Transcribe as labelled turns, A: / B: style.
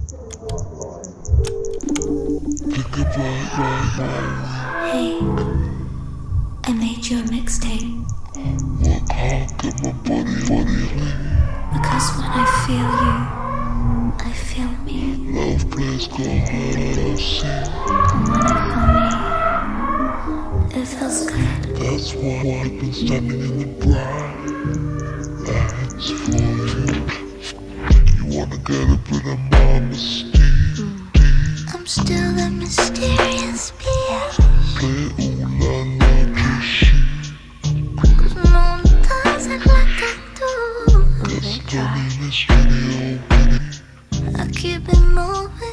A: Hey, I made you a mixtape. Because when I feel you, I feel me. And when I feel me, it feels good.
B: That's why I've been standing in the bright lights for you. You wanna get a bit of my mystique.
A: I'm still the mysterious bitch.
B: Play ooh la la shit.
A: Cause no one does it like I do.
B: That's the mystery of me.
A: I keep it moving.